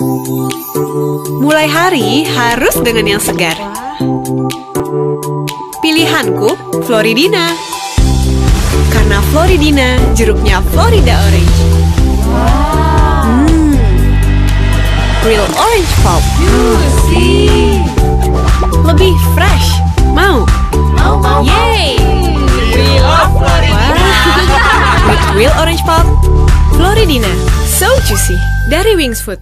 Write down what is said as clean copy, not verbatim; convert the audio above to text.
Mulai hari harus dengan yang segar. Pilihanku Floridina. Karena Floridina, jeruknya Florida Orange. Real orange pulp. Juicy. Lebih fresh. Mau? Yay! We love Floridina. With real orange pulp, Floridina, so juicy. Dari Wings Food.